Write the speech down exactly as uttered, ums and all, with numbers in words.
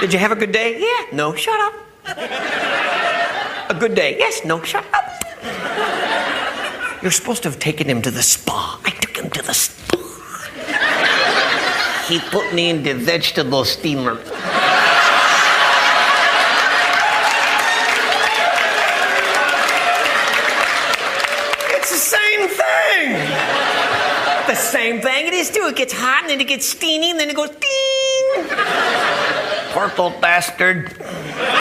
Did you have a good day? Yeah. No, shut up. A good day? Yes. No, shut up. You're supposed to have taken him to the spa. I took him to the spa. He put me in the vegetable steamer. It's the same thing. The same thing it is too. It gets hot and then it gets steamy and then it goes ding. Poor little bastard.